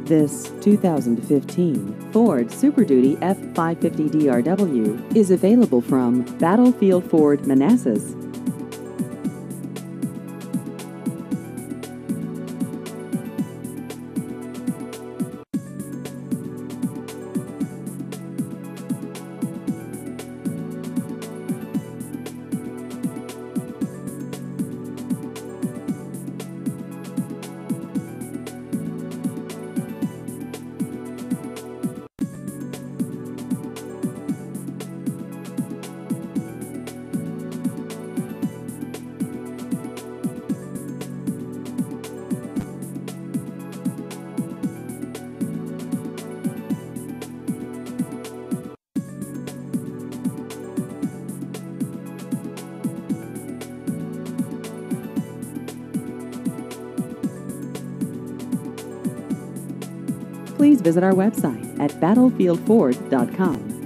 This 2015 Ford Super Duty F550 DRW is available from Battlefield Ford Manassas. Please visit our website at battlefieldford.com.